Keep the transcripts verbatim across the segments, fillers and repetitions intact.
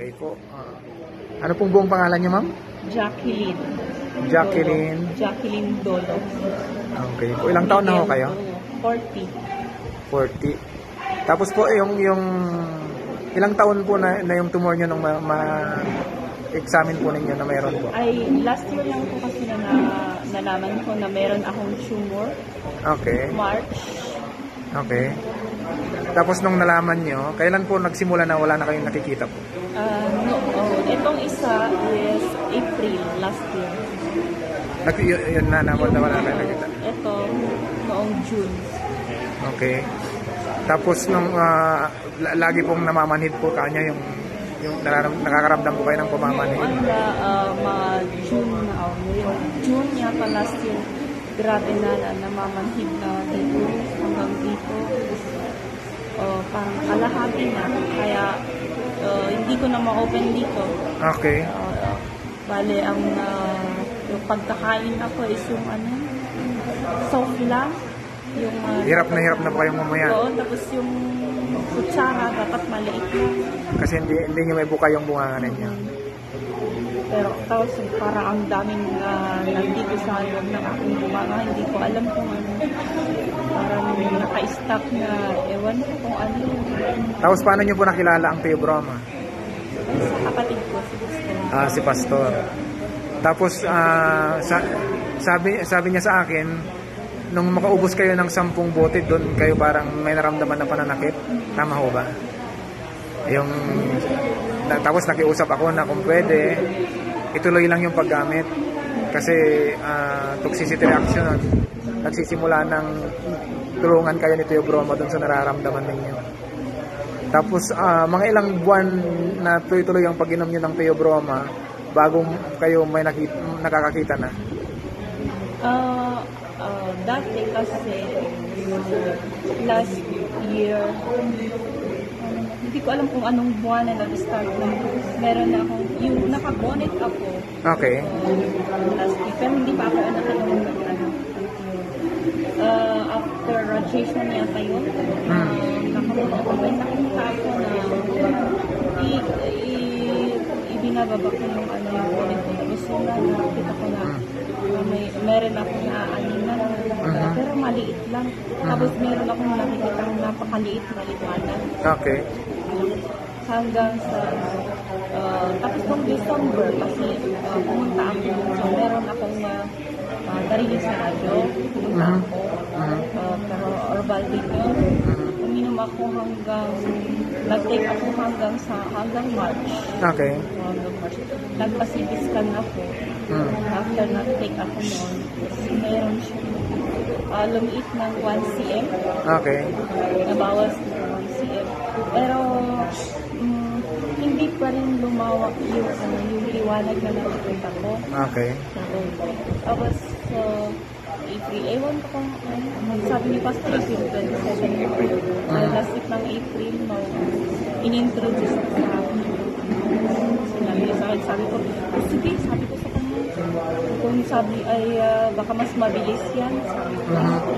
Okay po. Ah, ano pong buong pangalan niyo, ma'am? Jacqueline. Jacqueline. Dolo. Jacqueline Dolo. Okay po. Ilang taon na ho kayo? forty. forty. Tapos po, yung, yung ilang taon po na, na yung tumor niyo nung ma, ma- examine po ninyo na mayroon po? Ay, last year lang po kasi na, na nalaman ko na meron akong tumor. Okay. March. Okay. Tapos nung nalaman nyo, kailan po nagsimula na wala na kayong nakikita po? Uh, no, oh, itong isa is April last year. Nag yun, yun na, na wala na kayong nakikita? Ito, noong June. Okay. Tapos nung uh, lagi pong namamanhid po kanya yung yung nararam, nakakaramdam po kayo ng pamamanhid? Yung ano, uh, mga June na, oh, yung June yata last year, grabe na, na namamanhid na dito, hanggang dito. Uh, parang kalahati na, kaya uh, hindi ko na ma-open dito. Okay. Uh, bale, ang uh, yung pagkakain ako is yung ano, soft lang. Yung, uh, hirap na hirap na po kayong mamaya. Oo, tapos yung kutsara, dapat maliit lang. Kasi hindi, hindi nyo may buka yung bunganganan niya. Pero tapos parang ang daming uh, nandito sa loob ng aking bumanga, hindi ko alam kung ano. Parang naka-stack na, ewan ko kung ano. Tapos paano nyo po nakilala ang Theobroma? Sa kapatid ko, si Pastor. Ah, si Pastor. Tapos ah, sa, sabi, sabi niya sa akin, nung makaubos kayo ng sampung bote, doon kayo parang may naramdaman na pananakit. Tama ho ba? Yung, na, tapos nakiusap ako na kung pwede, ituloy lang yung paggamit. Kasi uh, toxicity reaction, nagsisimula ng tulungan kayo ni Theobroma doon sa nararamdaman ninyo. Tapos uh, mga ilang buwan na tuloy-tuloy ang pag-inom nyo ng Theobroma bago kayo may nakita, nakakakita na. Uh, uh, dati kasi last year, hindi ko alam kung anong buwan na nag-start na meron na akong, yung nakabonet ako. Okay. Uh, last week, pero hindi pa ako nakainom ng ano. Uh, after radiation yata yun, uh, Hmm. nakabonet ako. May nakita ako na i, i, ibinababa ko yung ano yung bonet ko. Tapos yung nakita ko na uh, may, meron ako na aninan, uh, pero maliit lang. Tapos meron ako nakikita ng napakaliit na liwanag. Okay. Hanggang sa uh, tapos nung December kasi uh, pumunta ako so meron akong uh, uh, narinig sa radyo pumunta Mhm. ako Mhm. uh, pero oral dito uminom ako hanggang nag-take ako hanggang sa hanggang March. Okay. Hanggang March nagpa-C T scan ako. Hmm. After nag-take ako noon meron siya uh, lumiit ng one centimeter. Okay. Nabawas ng one centimeter. Pero mm, hindi pa rin lumawak yung, ano, yung liwanag na nakikita ko. Okay. So, tapos, so, April, ewan ko kung, ano, sabi ni Pastor is yung twenty-seven April. Uh, last week ng April, no, in-introduce ako sa akin. Sinabi niya sa akin, sabi ko, oh, sige, sabi ko sa kanya. Kung sabi ay, uh, baka mas mabilis yan, sabi ko.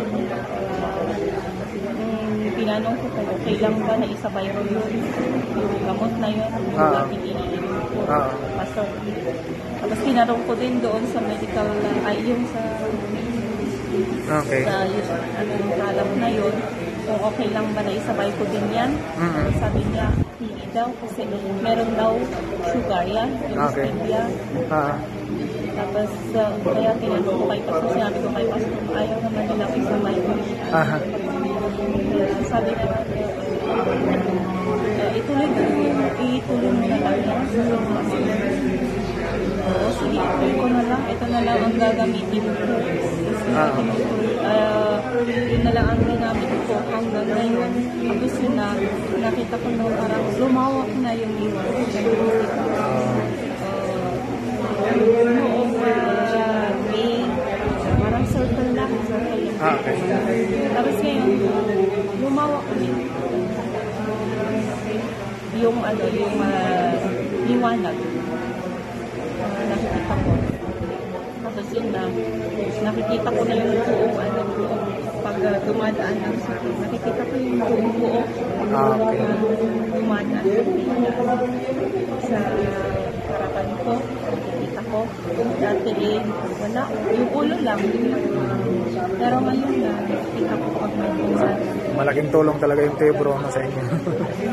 Tinanong ko kung okay lang ba na isabay ko yun, yung gamot na yun, yung Ah. dating iniinom ko. Ah. Pastor. Tapos tinanong ko din doon sa medical, ay yung sa, Okay. sa yung, ano yung alam na yun, kung okay lang ba na isabay ko din yan. Mhm. Sabi niya, hindi daw kasi meron daw sugar yan, yung Okay. stevia. Ah. Tapos, uh, kaya tinanong ko kay Pastor, sinabi ko kay Pastor, ayaw naman nila isabay ko siya. Aha. Sabi na uh, ituloy ko ituloy mo na lang yan oo sige ituloy ko na lang ito na lang ang gagamitin ko Ah. uh, yun na lang ang ginamit ko hanggang ngayon tapos yun na nakita ko na parang lumawak na yung iwan uh, noong uh, May parang circle lang circle lang Ah, okay. tapos ngayon, lumawak ulit. Yung ano, yung uh, liwanag. Uh, nakikita ko. Tapos yun na, nakikita ko na yung buong ano, pag uh, dumadaan ng sakit, nakikita ko yung buong buo Ah, okay. uh, dumadaan sa harapan ko, nakikita ko. Dati eh, wala, yung ulo lang. Pero ngayon na, nakikita ko pag may dumadaan. Malaking tulong talaga yung Tebro no, sa inyo.